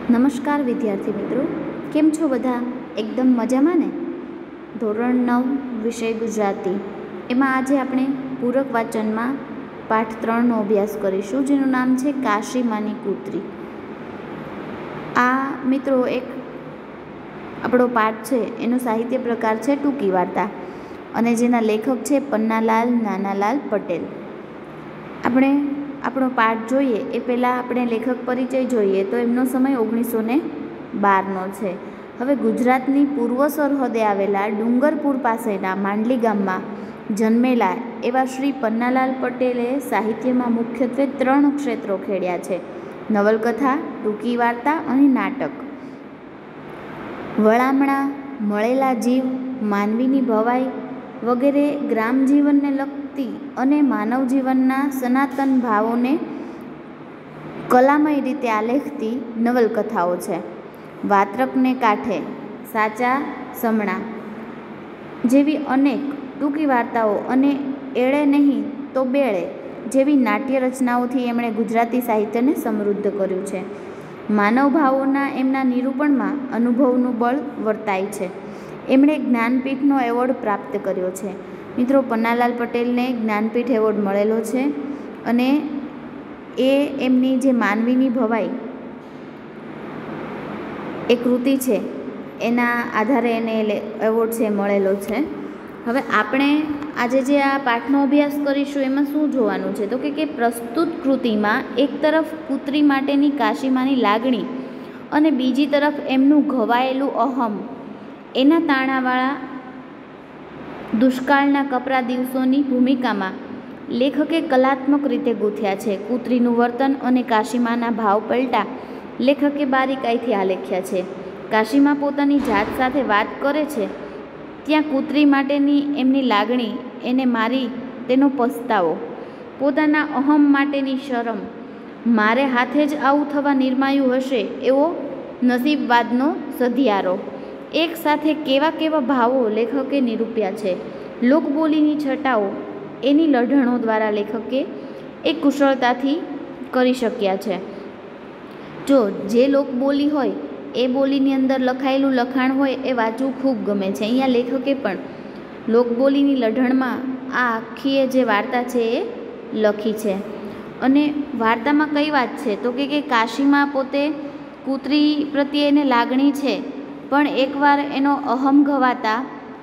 નમસ્કાર વિદ્યાર્થી મિત્રો, કેમ છો બધા? એકદમ મજામાં ને? ધોરણ 9 વિષય ગુજરાતી, એમાં આજે આપણે પૂરક વાચનમાં પાઠ 3નો અભ્યાસ કરીશું, જેનું નામ છે કાશીમાની કૂતરી. આ મિત્રો એક આપણો પાઠ છે, એનો સાહિત્ય પ્રકાર છે ટૂંકી વાર્તા, અને જેના લેખક છે પન્નાલાલ નાનાલાલ પટેલ. આપણે આપણો પાઠ જોઈએ એ પહેલાં આપણે લેખક પરિચય જોઈએ તો એમનો સમય 1912નો છે. હવે ગુજરાતની પૂર્વ સરહદે આવેલા ડુંગરપુર પાસેના માંડલી ગામમાં જન્મેલા એવા શ્રી પન્નાલાલ પટેલે સાહિત્યમાં મુખ્યત્વે 3 ક્ષેત્રો ખેડ્યા છે: નવલકથા, ટૂંકી વાર્તા અને નાટક. વળામણા, મળેલા જીવ, માનવીની ભવાઈ વગેરે ગ્રામજીવનને લગતી અને માનવ જીવનના સનાતન ભાવોને કલામય રીતે આલેખતી નવલકથાઓ છે. વાત્રકને કાંઠે, સાચા સમણા જેવી અનેક ટૂંકી વાર્તાઓ અને એળે નહીં તો બેળે જેવી નાટ્ય રચનાઓથી એમણે ગુજરાતી સાહિત્યને સમૃદ્ધ કર્યું છે. માનવ ભાવોના એમના નિરૂપણમાં અનુભવનું બળ વર્તાય છે. એમણે જ્ઞાનપીઠનો એવોર્ડ પ્રાપ્ત કર્યો છે. મિત્રો, પન્નાલાલ પટેલને જ્ઞાનપીઠ એવોર્ડ મળેલો છે, અને એ એમની જે માનવીની ભવાઈ એ કૃતિ છે એના આધારે એને એવોર્ડ છે મળેલો છે. હવે આપણે આજે જે આ પાઠનો અભ્યાસ કરીશું એમાં શું જોવાનું છે તો કે પ્રસ્તુત કૃતિમાં એક તરફ કૂતરી માટેની કાશીમાની લાગણી અને બીજી તરફ એમનું ઘવાયેલું અહમ, એના તાણાવાળા દુષ્કાળના કપરા દિવસોની ભૂમિકામાં લેખકે કલાત્મક રીતે ગૂંથ્યા છે. કૂતરીનું વર્તન અને કાશીમાના ભાવ પલટા લેખકે બારીકાઈથી આલેખ્યા છે. કાશીમા પોતાની જાત સાથે વાત કરે છે ત્યાં કૂતરી માટેની એમની લાગણી, એને મારી તેનો પસ્તાવો, પોતાના અહમ માટેની શરમ, મારે હાથે જ આવું થવા નિર્માયું હશે એવો નસીબવાદનો સધિયારો, એક સાથે કેવા કેવા ભાવો લેખકે નિરૂપ્યા છે. લોકબોલીની છટાઓ, એની લઢણો દ્વારા લેખકે એ કુશળતાથી કરી શક્યા છે. જો જે લોકબોલી હોય એ બોલીની અંદર લખાયેલું લખાણ હોય એ વાંચવું ખૂબ ગમે છે. અહીંયા લેખકે પણ લોકબોલીની લઢણમાં આ આખી જે વાર્તા છે એ લખી છે. અને વાર્તામાં કઈ વાત છે તો કે કાશીમાં પોતે કૂતરી પ્રત્યે એને લાગણી છે, પણ એકવાર એનો અહમ ઘવાતા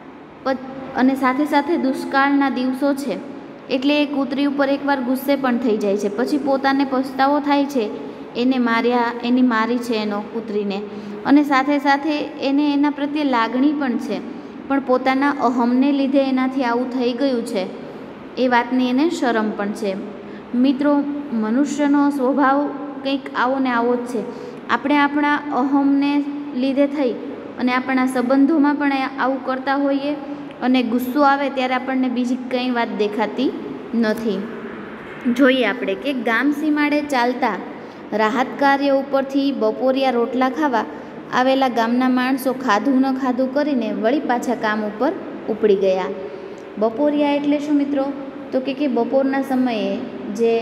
અને સાથે સાથે દુષ્કાળના દિવસો છે એટલે એ કૂતરી ઉપર એકવાર ગુસ્સે પણ થઈ જાય છે. પછી પોતાને પસ્તાવો થાય છે, એને માર્યા, એની મારી છે એનો કૂતરીને, અને સાથે સાથે એને એના પ્રત્યે લાગણી પણ છે, પણ પોતાના અહમને લીધે એનાથી આવું થઈ ગયું છે એ વાતની એને શરમ પણ છે. મિત્રો, મનુષ્યનો સ્વભાવ કંઈક આવો ને આવો જ છે. આપણે આપણા અહમને લીધે થઈ અને આપણા સંબંધોમાં પણ આવું કરતા હોઈએ, અને ગુસ્સો આવે ત્યારે આપણને બીજી કંઈ વાત દેખાતી નથી. જોઈએ આપણે કે ગામ સીમાડે ચાલતા રાહત કાર્ય ઉપરથી બપોરિયા રોટલા ખાવા આવેલા ગામના માણસો ખાધું ન ખાધું કરીને વળી પાછા કામ ઉપર ઉપડી ગયા. બપોરિયા એટલે શું મિત્રો? તો કે બપોરના સમયે જે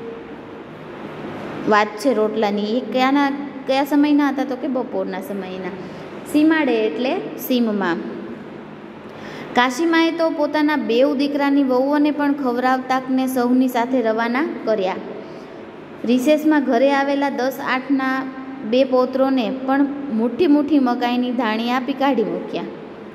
વાત છે રોટલાની એ કયા સમયના હતા તો કે બપોરના સમયના. સીમાડે એટલે સીમમાં. કાશીમાએ તો પોતાના 2 દીકરાની વહુઓને પણ ખવડાવતાકને સૌની સાથે રવાના કર્યા. રિસેસમાં ઘરે આવેલા 10-8ના 2 પૌત્રોને પણ મુઠ્ઠી મુઠ્ઠી મકાઈની ધાણી આપી કાઢી મૂક્યા.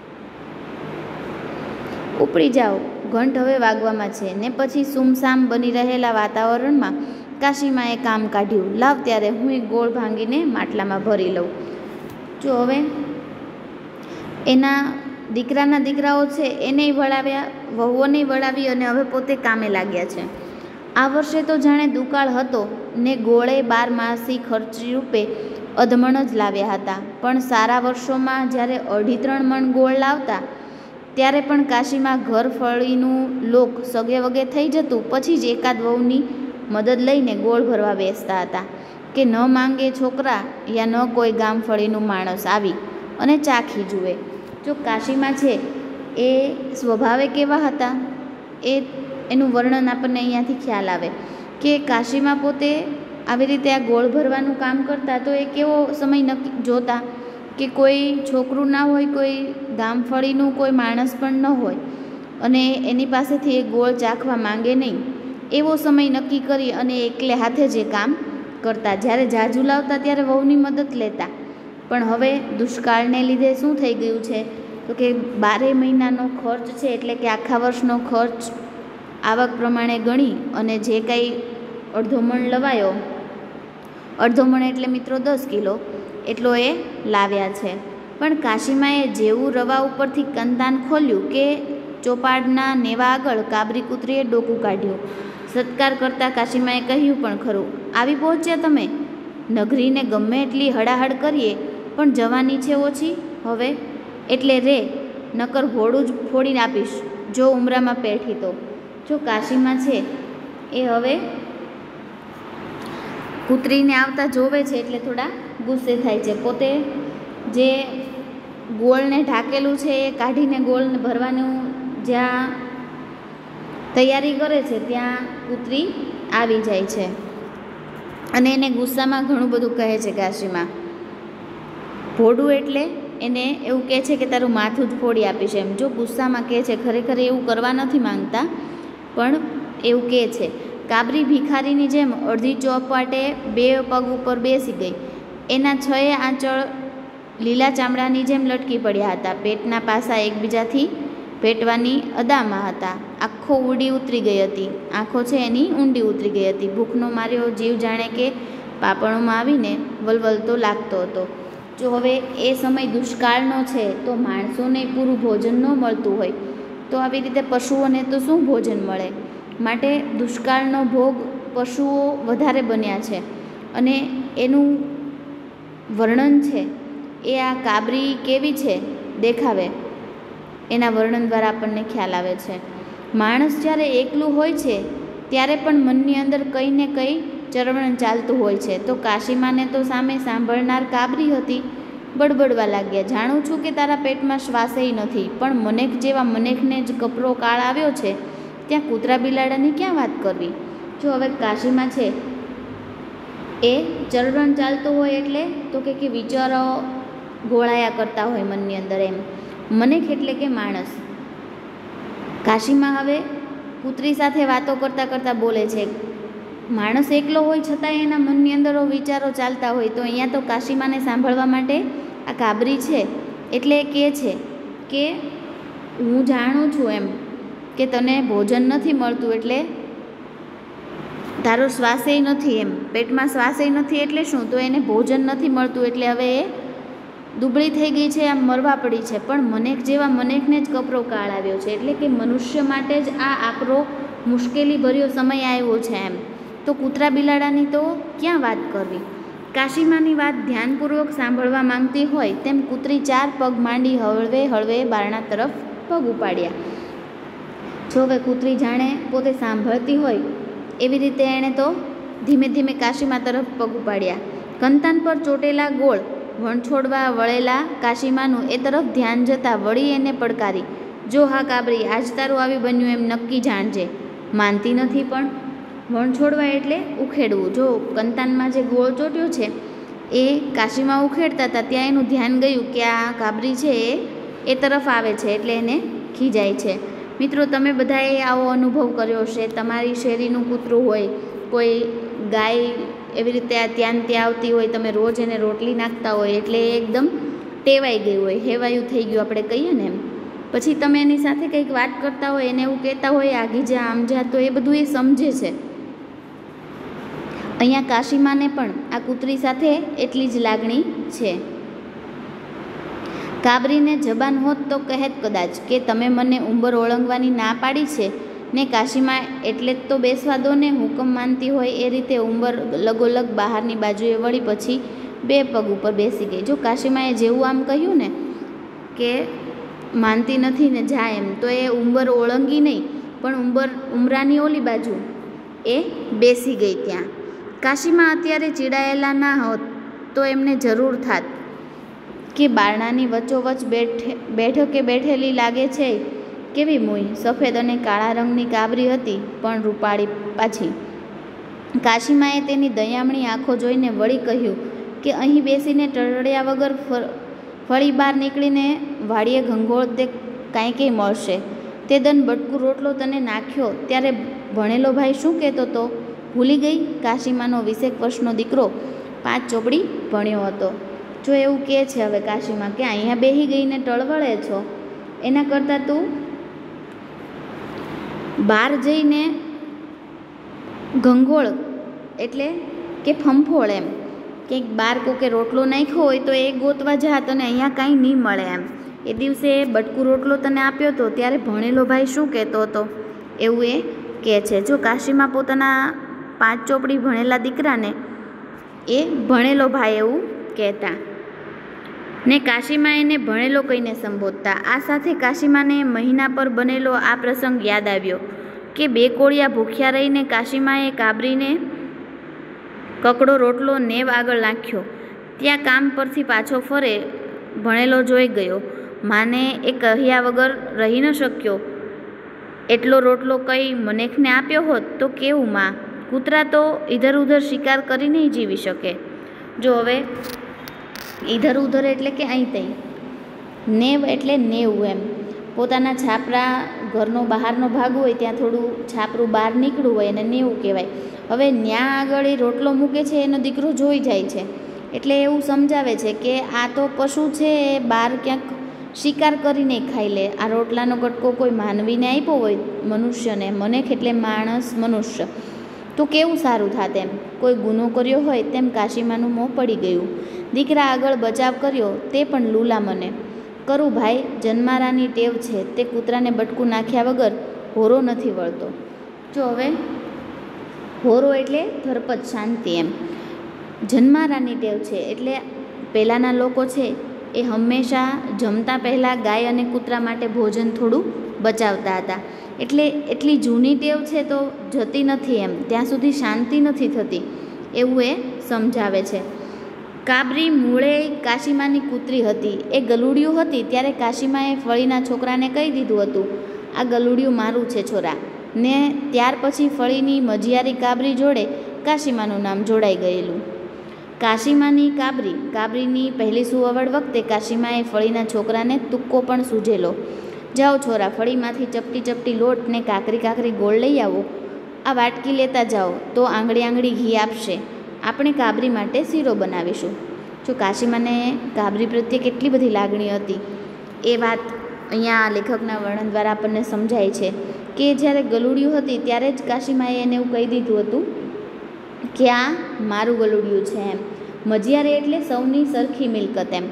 ઉપડી જાઓ, ઘંટ હવે વાગવામાં છે. ને પછી સુમસામ બની રહેલા વાતાવરણમાં કાશીમાએ કામ કાઢ્યું. લાવ ત્યારે હું ગોળ ભાંગીને માટલામાં ભરી લઉં. જો હવે એના દીકરાઓ છે એને વળાવ્યા, વહુઓને વળાવી અને હવે પોતે કામે લાગ્યા છે. આ વર્ષે તો જાણે દુકાળ હતો ને ગોળે 12 ખર્ચી રૂપે અધમણ જ લાવ્યા હતા. પણ સારા વર્ષોમાં જ્યારે 2.5-3 મણ ગોળ લાવતા ત્યારે પણ કાશીમાં ઘર ફળીનું લોક સગે વગે થઈ જતું, પછી જ એકાદ વહુની મદદ લઈને ગોળ ભરવા બેસતા હતા કે ન માંગે છોકરા યા ન કોઈ ગામ ફળીનું માણસ આવી અને ચાખી જુએ. જો કાશીમાં છે એ સ્વભાવે કેવા હતા એનું વર્ણન આપણને અહીંયાથી ખ્યાલ આવે કે કાશીમાં પોતે આવી રીતે આ ગોળ ભરવાનું કામ કરતા તો એ કેવો સમય નક્કી જોતા કે કોઈ છોકરું ના હોય, કોઈ ગામફળીનું કોઈ માણસ પણ ન હોય અને એની પાસેથી એ ગોળ ચાખવા માંગે નહીં, એવો સમય નક્કી કરી અને એકલે હાથે જ એ કામ કરતા. જ્યારે જાજુ લાવતા ત્યારે વહુની મદદ લેતા. પણ હવે દુષ્કાળને લીધે શું થઈ ગયું છે તો કે 12 મહિનાનો ખર્ચ છે, એટલે કે આખા વર્ષનો ખર્ચ આવક પ્રમાણે ગણી અને જે કંઈ અડધો મણ લવાયો, અડધો મણ એટલે મિત્રો 10 કિલો એટલો એ લાવ્યા છે. પણ કાશીમાએ જેવું રવા ઉપરથી કંતાન ખોલ્યું કે ચોપાડના નેવા આગળ કાબરી કૂતરીએ ડોકું કાઢ્યું. સત્કાર કરતાં કાશીમાએ કહ્યું પણ ખરું, આવી પહોંચ્યા તમે? નગરીને ગમે એટલી હડાહડ કરીએ પણ જવાની છે ઓછી હવે, એટલે રે, નકર હોડું જ ફોડીને આપીશ જો ઉમરામાં પેઠી તો. જો કાશીમાં છે એ હવે કૂતરીને આવતા જોવે છે એટલે થોડા ગુસ્સે થાય છે. પોતે જે ગોળને ઢાકેલું છે એ કાઢીને ગોળને ભરવાનું જ્યાં તૈયારી કરે છે ત્યાં કૂતરી આવી જાય છે અને એને ગુસ્સામાં ઘણું બધું કહે છે કાશીમાં. ભોડું એટલે એને એવું કહે છે કે તારું માથું જ ફોડી આપીશ એમ. જો ગુસ્સામાં કહે છે, ખરેખર એવું કરવા નથી માંગતા પણ એવું કહે છે. કાબરી ભિખારીની જેમ અડધી ચોપાટે 2 પગ ઉપર બેસી ગઈ. એના 6 આંચળ લીલા ચામડાની જેમ લટકી પડ્યા હતા. પેટના પાસા એકબીજાથી ભેટવાની અદામાં હતા. આંખો ઊંડી ઉતરી ગઈ હતી. આંખો છે એની ઊંડી ઉતરી ગઈ હતી. ભૂખનો માર્યો જીવ જાણે કે પાપણોમાં આવીને વલવલતો લાગતો હતો. જો હવે એ સમય દુષ્કાળનો છે તો માણસોને પૂરું ભોજન ન મળતું હોય તો આવી રીતે પશુઓને તો શું ભોજન મળે? માટે દુષ્કાળનો ભોગ પશુઓ વધારે બન્યા છે અને એનું વર્ણન છે એ આ કાબરી કેવી છે દેખાવે એના વર્ણન દ્વારા આપણને ખ્યાલ આવે છે. માણસ જ્યારે એકલું હોય છે ત્યારે પણ મનની અંદર કંઈ ને કંઈ ચરવણ ચાલતું હોય છે. તો કાશીમાને તો સામે સાંભળનાર કાબરી હતી. બડબડવા લાગ્યા, જાણું છું કે તારા પેટમાં શ્વાસેય નથી, પણ મનેખ જેવા મનેખને જ કપરો કાળ આવ્યો છે, ત્યાં કૂતરા બિલાડાની ક્યાં વાત કરવી? જો હવે કાશીમાં છે એ ચરવણ ચાલતું હોય એટલે તો કે વિચારો ગોળાયા કરતા હોય મનની અંદર એમ. મનેખ એટલે કે માણસ. કાશીમાં હવે કૂતરી સાથે વાતો કરતાં કરતાં બોલે છે. માણસ એકલો હોય છતાં એના મનની અંદર વિચારો ચાલતા હોય તો અહીંયા તો કાશીમાને સાંભળવા માટે આ કાબરી છે એટલે કહે છે કે હું જાણું છું એમ કે તને ભોજન નથી મળતું એટલે તારો શ્વાસેય નથી એમ, પેટમાં શ્વાસેય નથી એટલે શું? તો એને ભોજન નથી મળતું એટલે હવે એ દુબળી થઈ ગઈ છે, આમ મરવા પડી છે. પણ મનેખ જેવા મનેખને જ કપરો કાળ આવ્યો છે એટલે કે મનુષ્ય માટે જ આ આકરો મુશ્કેલી ભર્યો સમય આવ્યો છે એમ. તો કૂતરા બિલાડાની તો ક્યાં વાત કરવી? કાશીમાની વાત ધ્યાનપૂર્વક સાંભળવા માંગતી હોય તેમ કૂતરી 4 પગ માંડી હળવે હળવે બારણા તરફ પગ ઉપાડ્યા. જો હવે કૂતરી જાણે પોતે સાંભળતી હોય એવી રીતે એણે તો ધીમે ધીમે કાશીમા તરફ પગ ઉપાડ્યા. કંતાન પર ચોટેલા ગોળ વણછોડવા વળેલા કાશીમાનું એ તરફ ધ્યાન જતાં વળી એને પડકારી, જો હા કાબરી, આજ તારું આવી બન્યું એમ નક્કી જાણજે. માનતી નથી પણ વણછોડવા એટલે ઉખેડવું. જો કંતાનમાં જે ગોળ ચોટ્યો છે એ કાશીમાં ઉખેડતા હતા ત્યાં એનું ધ્યાન ગયું કે આ કાબરી છે એ તરફ આવે છે એટલે એને ખીજાય છે. મિત્રો, તમે બધાએ આવો અનુભવ કર્યો હશે. તમારી શેરીનું કૂતરું હોય, કોઈ ગાય એવી રીતે ત્યાં ત્યાં આવતી હોય, તમે રોજ એને રોટલી નાખતા હોય એટલે એકદમ ટેવાઈ ગયું હોય, હેવાયું થઈ ગયું આપણે કહીએ ને એમ. પછી તમે એની સાથે કંઈક વાત કરતા હોય, એને એવું કહેતા હોય આગી જા આમ જા, તો એ બધું એ સમજે છે. અહીંયા કાશીમાને પણ આ કૂતરી સાથે એટલી જ લાગણી છે. કાબરીને જબાન હોત તો કહેત કદાચ કે તમે મને ઉંબર ઓળંગવાની ના પાડી છે ને કાશીમાં એટલે જ તો બેસવા દો ને. હુકમ માનતી હોય એ રીતે ઉંબર લગોલગ બહારની બાજુએ વળી પછી 2 પગ ઉપર બેસી ગઈ. જો કાશીમાએ જેવું આમ કહ્યું ને કે માનતી નથી ને જા એમ, તો એ ઉંબર ઓળંગી નહીં પણ ઉમરાની ઓલી બાજુ એ બેસી ગઈ. ત્યાં કાશીમાં અત્યારે ચીડાયેલા ના હોત તો એમને જરૂર થાત કે બારણાની વચ્ચોવચ્ચ બેઠકે બેઠેલી લાગે છે કેવી મૂઈ. સફેદ અને કાળા રંગની કાબરી હતી પણ રૂપાળી પાછી. કાશીમાએ તેની દયામણી આંખો જોઈને વળી કહ્યું કે અહીં બેસીને ટળ્યા વગર ફળી બહાર નીકળીને વાડીએ ઘંઘોળ તે કાંઈ મળશે. તે દન બટકું રોટલો તને નાખ્યો ત્યારે ભણેલો ભાઈ શું કહેતો તો? ભૂલી ગઈ? કાશીમાનો 20 વર્ષનો દીકરો 5 ચોપડી ભણ્યો હતો. જો એવું કહે છે હવે કાશીમાં કે અહીંયા બેહી ગઈને ટળવળે છો, એના કરતાં તું બહાર જઈને ઘંઘોળ એટલે કે ફંફોળ એમ કંઈક બહાર કોકે રોટલો નાખ્યો હોય તો એ ગોતવા જાત અને અહીંયા કાંઈ નહીં મળે એમ. એ દિવસે બટકું રોટલો તને આપ્યો હતો ત્યારે ભણેલો ભાઈ શું કહેતો હતો એવું એ કહે છે. જો કાશીમાં પોતાના 5 ચોપડી ભણેલા દીકરાને એ ભણેલો ભાઈ એવું કહેતા ને કાશીમાં એને ભણેલો કહીને સંબોધતા. આ સાથે કાશીમાને મહિના પર બનેલો આ પ્રસંગ યાદ આવ્યો કે 2 કોળિયા ભૂખ્યા રહીને કાશીમાએ કાબરીને કકડો રોટલો નેવ આગળ નાખ્યો. ત્યાં કામ પરથી પાછો ફરે ભણેલો જોઈ ગયો. માને એ કહ્યા વગર રહી ન શક્યો. એટલો રોટલો કઈ મનેખને આપ્યો હોત તો કેવું માં? કૂતરા તો ઇધર ઉધર શિકાર કરી નહીં જીવી શકે. જો હવે ઇધર ઉધર એટલે કે અહીં તઈ, નેવ એટલે નેવું એમ. પોતાના છાપરા ઘરનો બહારનો ભાગ હોય ત્યાં થોડું છાપરું બહાર નીકળવું હોય અને નેવું કહેવાય. હવે ન્યા આગળ એ રોટલો મૂકે છે એનો દીકરો જોઈ જાય છે એટલે એવું સમજાવે છે કે આ તો પશુ છે, એ બહાર ક્યાંક શિકાર કરીને ખાઈ લે. આ રોટલાનો કટકો કોઈ માનવીને આપ્યો હોય મનુષ્યને, મનેખ એટલે માણસ મનુષ્ય, તો કેવું સારું થાત એમ. કોઈ ગુનો કર્યો હોય તેમ કાશીમાનું મોં પડી ગયું. દીકરા આગળ બચાવ કર્યો તે પણ લૂલા મને. કરું ભાઈ, જન્મારાની ટેવ છે, તે કૂતરાને બટકું નાખ્યા વગર હોરો નથી વળતો. જો હવે હોરો એટલે ધરપત શાંતિ એમ. જન્મારાની ટેવ છે એટલે પહેલાંના લોકો છે એ હંમેશા જમતા પહેલાં ગાય અને કૂતરા માટે ભોજન થોડું બચાવતા હતા. એટલે એટલી જૂની ટેવ છે તો જતી નથી એમ, ત્યાં સુધી શાંતિ નથી થતી એવું એ સમજાવે છે. કાબરી મૂળે કાશીમાની કૂતરી હતી. એ ગલુડિયું હતી ત્યારે કાશીમાએ ફળીના છોકરાને કહી દીધું હતું આ ગલુડિયું મારું છે છોરા, ને ત્યાર પછી ફળીની મજિયારી કાબરી જોડે કાશીમાનું નામ જોડાઈ ગયેલું. કાશીમાની કાબરી. કાબરીની પહેલી સુવવડ વખતે કાશીમાએ ફળીના છોકરાને તુક્કો પણ સૂઝેલો. જાઓ છોરા, ફળીમાંથી ચપટી ચપટી લોટ ને કાકરી ગોળ લઈ આવો. આ વાટકી લેતા જાઓ તો આંગળી ઘી આપશે. આપણે કાબરી માટે શીરો બનાવીશું. જો કાશીમાને કાબરી પ્રત્યે કેટલી બધી લાગણી હતી એ વાત અહીંયા લેખકના વર્ણન દ્વારા આપણને સમજાય છે કે જ્યારે ગલુડિયું હતી ત્યારે જ કાશીમાએ એને એવું કહી દીધું હતું કે આ મારું ગલુડિયું છે એમ. મજિયારે એટલે સૌની સરખી મિલકત એમ.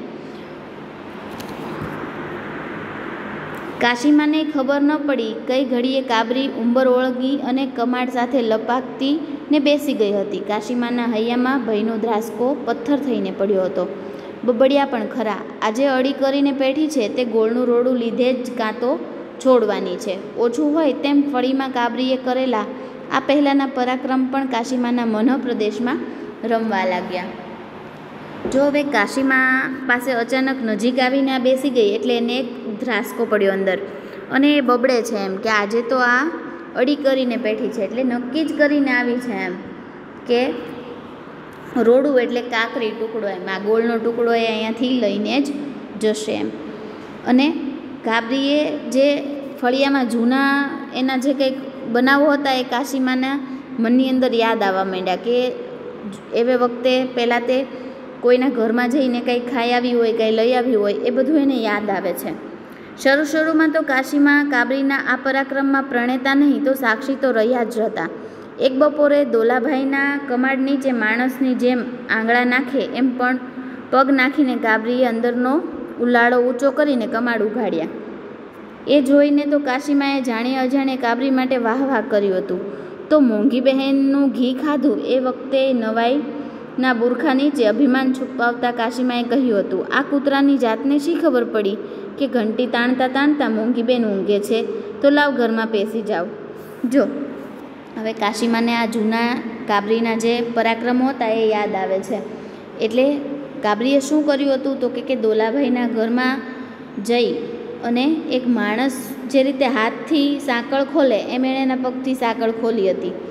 કાશીમાને ખબર ન પડી કઈ ઘડીએ કાબરી ઉંબર ઓળગી અને કમાડ સાથે લપાકતી ને બેસી ગઈ હતી. કાશીમાના હૈયામાં ભયનો ધ્રાસકો પથ્થર થઈને પડ્યો હતો. બબડિયા પણ ખરા. આજે અડી કરીને પેઠી છે તે ગોળનું રોડું લીધે જ કાં તો છોડવાની છે. ઓછું હોય તેમ ફળીમાં કાબરીએ કરેલા આ પહેલાંના પરાક્રમ પણ કાશીમાના મનઃ પ્રદેશમાં રમવા લાગ્યા. જો હવે કાશીમા પાસે અચાનક નજીક આવીને આ બેસી ગઈ એટલે એને એક ધ્રાસકો પડ્યો અંદર અને એ બબડે છે એમ કે આજે તો આ અડી કરીને બેઠી છે એટલે નક્કી જ કરીને આવી છે એમ કે રોડું એટલે કાકરી ટુકડો એમ, આ ગોળનો ટુકડો એ અહીંયાથી લઈને જ જશે એમ. અને કાબરીએ જે ફળિયામાં જૂના એના જે કંઈક બનાવો હતા એ કાશીમાના મનની અંદર યાદ આવવા માંડ્યા કે એવે વખતે પહેલાં તે કોઈના ઘરમાં જઈને કંઈ ખાઈ આવી હોય, કંઈ લઈ આવી હોય, એ બધું એને યાદ આવે છે. શરૂમાં તો કાશીમાં કાબરીના આ પરાક્રમમાં પ્રણેતા નહીં તો સાક્ષી તો રહ્યા જ હતા. એક બપોરે દોલાભાઈના કમાડ નીચે માણસની જેમ આંગળા નાખે એમ પણ પગ નાખીને કાબરીએ અંદરનો ઉલાળો ઊંચો કરીને કમાડ ઉઘાડ્યા. એ જોઈને તો કાશીમાએ જાણે અજાણે કાબરી માટે વાહ વાહ કર્યું હતું. તો મોંઘી બહેનનું ઘી ખાધું એ વખતે નવાઈના બુરખા નીચે અભિમાન છુપાવતા કાશીમાએ કહ્યું હતું આ કૂતરાની જાતને શી ખબર પડી કે ઘંટી તાણતા મોંઘી બેન ઊંઘે છે, તો લાવ ઘરમાં પેસી જાઓ. જો હવે કાશીમાને આ જૂના કાબરીના જે પરાક્રમો હતા એ યાદ આવે છે. એટલે કાબરીએ શું કર્યું હતું તો કે દોલાભાઈના ઘરમાં જઈ અને એક માણસ જે રીતે હાથથી સાંકળ ખોલે એમ એણે એના પગથી સાંકળ ખોલી હતી.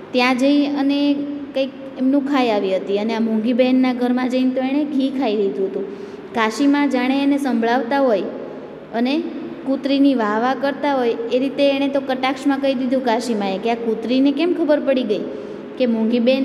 ત્યાં જઈ અને કંઈક એમનું ખાઈ આવી હતી અને આ મોંઘી બહેનના ઘરમાં જઈને તો એણે ઘી ખાઈ લીધું હતું. કાશીમાં જાણે એને સંભળાવતા હોય અને કૂતરીની વાહ કરતા હોય એ રીતે એણે તો કટાક્ષમાં કહી દીધું કાશીમાએ કે આ કૂતરીને કેમ ખબર પડી ગઈ કે મોંઘી બેન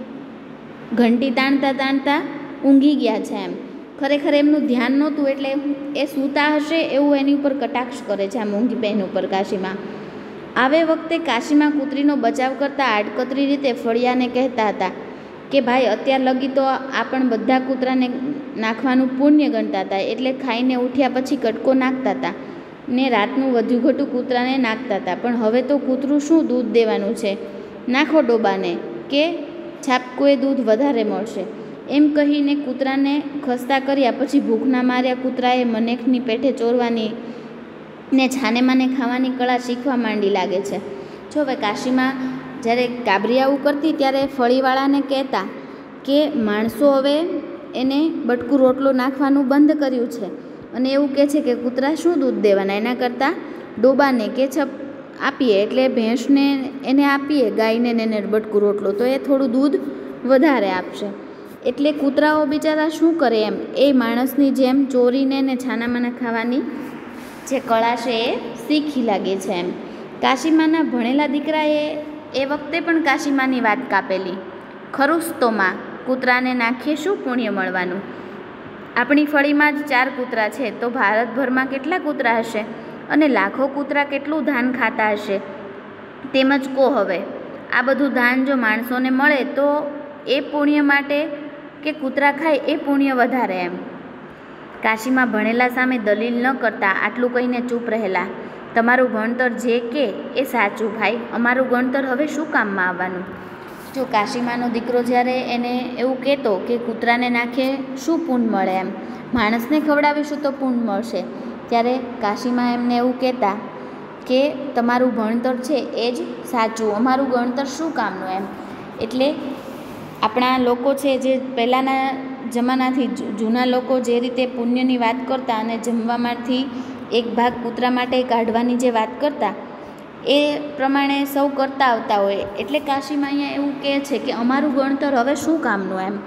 ઘંટી તાણતા તાણતા ઊંઘી ગયા છે એમ. ખરેખર એમનું ધ્યાન નહોતું એટલે એ સૂતા હશે એવું એની ઉપર કટાક્ષ કરે છે આ મોંઘી બહેન ઉપર કાશીમાં. આવે વખતે કાશીમાં કૂતરીનો બચાવ કરતા આડકતરી રીતે ફળિયાને કહેતા હતા કે ભાઈ અત્યાર લગી તો આપણ બધા કૂતરાને નાખવાનું પુણ્ય ગણતા હતા, એટલે ખાઈને ઉઠ્યા પછી કટકો નાખતા હતા ને રાતનું વધુ ઘટું કૂતરાને નાખતા હતા, પણ હવે તો કૂતરું શું દૂધ દેવાનું છે, નાખો ડોબાને કે છાપકોએ દૂધ વધારે મળશે. એમ કહીને કૂતરાને ખસ્તા કર્યા પછી ભૂખના માર્યા કૂતરાએ મનેખની પેઠે ચોરવાની ને છાને માને ખાવાની કળા શીખવા માંડી લાગે છે. જો હવે કાશીમાં જ્યારે કાબરિયાવું કરતી ત્યારે ફળીવાળાને કહેતા કે માણસો હવે એને બટકું રોટલો નાખવાનું બંધ કર્યું છે અને એવું કહે છે કે કૂતરા શું દૂધ દેવાના, એના કરતાં ડોબાને કેચપ આપીએ એટલે ભેંસને એને આપીએ ગાયને ને એને બટકું રોટલો તો એ થોડું દૂધ વધારે આપશે. એટલે કૂતરાઓ બિચારા શું કરે એમ એ માણસની જેમ ચોરીને ને છાનામાના ખાવાની જે કળા છે એ શીખી લાગે છે એમ. કાશીમાના ભણેલા દીકરાએ એ વખતે પણ કાશીમાની વાત કાપેલી. ખરું તો માં કૂતરાને નાખીએ શું પુણ્ય મળવાનું? આપણી ફળીમાં જ 4 કૂતરા છે તો ભારતભરમાં કેટલા કૂતરા હશે અને લાખો કૂતરા કેટલું ધાન ખાતા હશે? તેમજ કહો હવે આ બધું ધાન જો માણસોને મળે તો એ પુણ્ય માટે કે કૂતરા ખાય એ પુણ્ય વધારે એમ. કાશીમાં ભણેલા સામે દલીલ ન કરતા આટલું કહીને ચૂપ રહેલા. તમારું ભણતર જે કે એ સાચું ભાઈ, અમારું ભણતર હવે શું કામમાં આવવાનું? જો કાશીમાનો દીકરો જ્યારે એને એવું કહેતો કે કૂતરાને નાખે શું પુણ્ય મળે એમ, માણસને ખવડાવીશું તો પુણ્ય મળશે, ત્યારે કાશીમાં એમને એવું કહેતા કે તમારું ભણતર છે એ જ સાચું, અમારું ભણતર શું કામનું એમ. એટલે આપણા લોકો છે જે પહેલાંના જમાનાથી જૂના લોકો જે રીતે પુણ્યની વાત કરતા અને જમવામાંથી એક ભાગ કૂતરા માટે કાઢવાની જે વાત કરતા એ પ્રમાણે સૌ કરતા આવતા હોય. એટલે કાશીમાં અહીંયા એવું કહે છે કે અમારું ગણતર હવે શું કામનું એમ.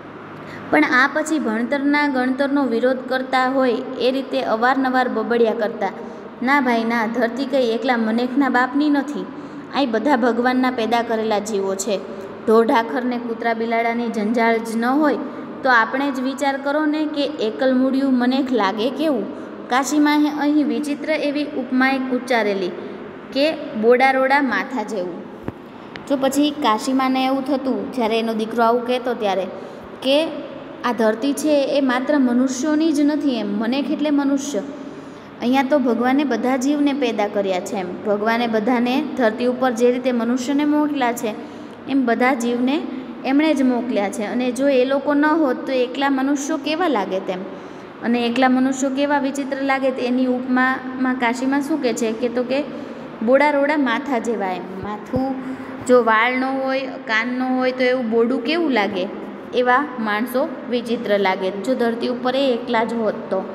પણ આ પછી ભણતરના ગણતરનો વિરોધ કરતા હોય એ રીતે અવારનવાર બબડ્યા કરતા. ના ભાઈ ના, ધરતી કંઈ એકલા મનેખના બાપની નથી, આ બધા ભગવાનના પેદા કરેલા જીવો છે. ઢોર ઢાખરને કૂતરા બિલાડાની જંજાળ જ ન હોય તો આપણે જ વિચાર કરો ને કે એકલ મૂળિયું મનેખ લાગે કેવું. કાશીમાં અહીં વિચિત્ર એવી ઉપમાએ ઉચ્ચારેલી કે બોડારોડા માથા જેવું. જો પછી કાશીમાને એવું થતું જ્યારે એનો દીકરો આવું કહેતો ત્યારે કે આ ધરતી છે એ માત્ર મનુષ્યોની જ નથી એમ, મનેખ એટલે મનુષ્ય. અહીંયા તો ભગવાને બધા જીવને પેદા કર્યા છે એમ. ભગવાને બધાને ધરતી ઉપર જે રીતે મનુષ્યને મોકલ્યા છે એમ બધા જીવને એમણે જ મોકલ્યા છે. અને જો એ લોકો ન હોત તો એકલા મનુષ્યો કેવા લાગે તેમ, અને એકલા મનુષ્યો કેવા વિચિત્ર લાગે એની ઉપમામાં કાશીમાં શું કહે છે કે તો કે બોડારોડા માથા જેવા એમ. માથું જો વાળ ન હોય, કાન ન હોય તો એવું બોડું કેવું લાગે, એવા માણસો વિચિત્ર લાગે જો ધરતી ઉપર એ એકલા જ હોત તો.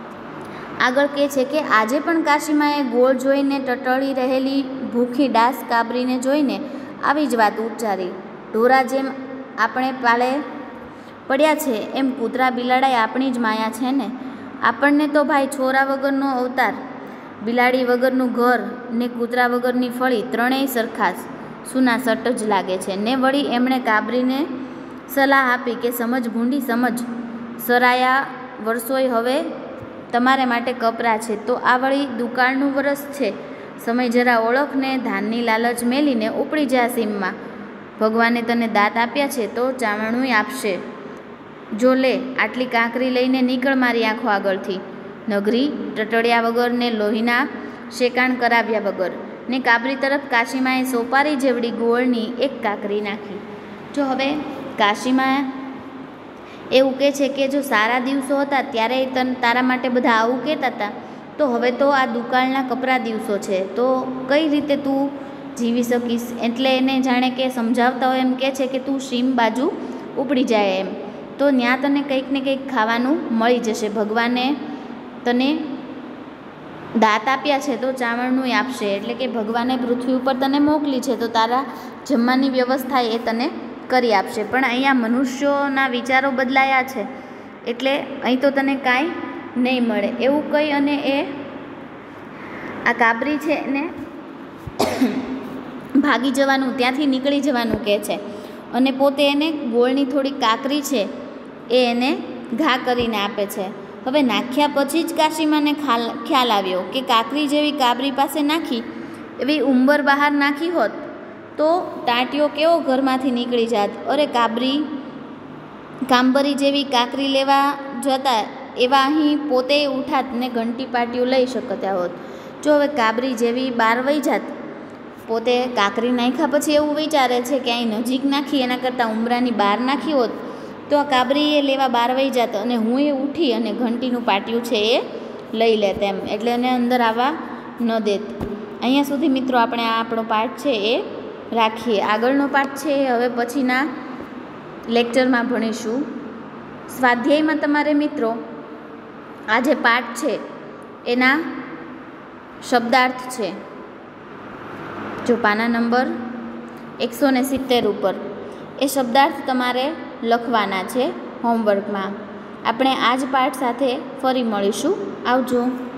આગળ કહે છે કે આજે પણ કાશીમાં એ ગોળ જોઈને ટટળી રહેલી ભૂખી ડાસ કાબરીને જોઈને આવી જ વાત ઉચ્ચારી. ઢોરા જેમ આપણે પાલે પડ્યા છે એમ કૂતરા બિલાડા આપણી જ માયા છે ને. આપણને તો ભાઈ છોરા વગરનો અવતાર, બિલાડી વગરનું ઘર ને કૂતરા વગરની ફળી ત્રણેય સરખા સૂના સટ જ લાગે છે. ને વળી એમણે કાબરીને સલાહ આપી કે સમજ ભૂંડી સમજ, સરાયા વર્ષોય હવે તમારે માટે કપરા છે, તો આ વળી દુકાળનું વરસ છે, સમય જરા ઓળખને ધાનની લાલચ મેલીને ઉપડી જા સીમમાં. ભગવાને તને દાંત આપ્યા છે તો ચામણુંય આપશે. જો લે આટલી કાંકરી લઈને નીકળ મારી આંખો આગળથી. નગરી ટટળ્યા વગર ને લોહીના શેકાણ કરાવ્યા વગર ને કાબરી તરફ કાશીમાએ સોપારી જેવડી ગોળની એક કાંકરી નાખી. જો હવે કાશીમાં એવું કહે છે કે જો સારા દિવસો હતા ત્યારે તારા માટે બધા આવું કહેતા હતા, તો હવે તો આ દુકાળના કપરા દિવસો છે તો કઈ રીતે તું જીવી શકીશ. એટલે એને જાણે કે સમજાવતા હોય એમ કહે છે કે તું સીમ બાજુ ઉપડી જાય એમ, તો ત્યાં તને કંઈક ને કંઈક ખાવાનું મળી જશે. ભગવાને તને દાંત આપ્યા છે તો ચાવણનું આપશે, એટલે કે ભગવાને પૃથ્વી ઉપર તને મોકલી છે તો તારા જમવાની વ્યવસ્થા એ તને કરી આપશે. પણ અહીંયા મનુષ્યોના વિચારો બદલાયા છે એટલે અહીં તો તને કાંઈ નહીં મળે એવું કહી અને એ આ કાબરી છે એને ભાગી જવાનું, ત્યાંથી નીકળી જવાનું કહે છે અને પોતે એને ગોળની થોડી કાકરી છે એ એને ઘા કરીને આપે છે. હવે નાખ્યા પછી જ કાશીમાને ખ્યાલ આવ્યો કે કાકરી જેવી કાબરી પાસે નાખી એવી ઉંબર બહાર નાખી હોત તો ટાંટિયો કેવો ઘરમાંથી નીકળી જાત. અરે કાંબરી જેવી કાકરી લેવા જતા એવા અહીં પોતે ઉઠાત ને ઘંટી પાટિયું લઈ શકતા હોત. જો હવે કાબરી જેવી બહાર વહી જાત, પોતે કાકરી નાખ્યા પછી એવું વિચારે છે કે અહીં નજીક નાખી એના કરતાં ઉંબરાની બહાર નાખી હોત તો આ કાબરી એ લેવા બહાર વહી જાત અને હું એ ઉઠી અને ઘંટીનું પાટિયું છે એ લઈ લેત એમ, એટલે એને અંદર આવવા ન દેત. અહીંયા સુધી મિત્રો આપણે આ આપણો પાઠ છે એ રાખીએ. આગળનો પાઠ છે એ હવે પછીના લેક્ચરમાં ભણીશું. સ્વાધ્યાયમાં તમારે મિત્રો આ જે પાઠ છે એના શબ્દાર્થ છે, જો પાના નંબર 170 ઉપર એ શબ્દાર્થ તમારે લખવાના છે હોમવર્કમાં. આપણે આ જ પાઠ સાથે ફરી મળીશું. આવજો.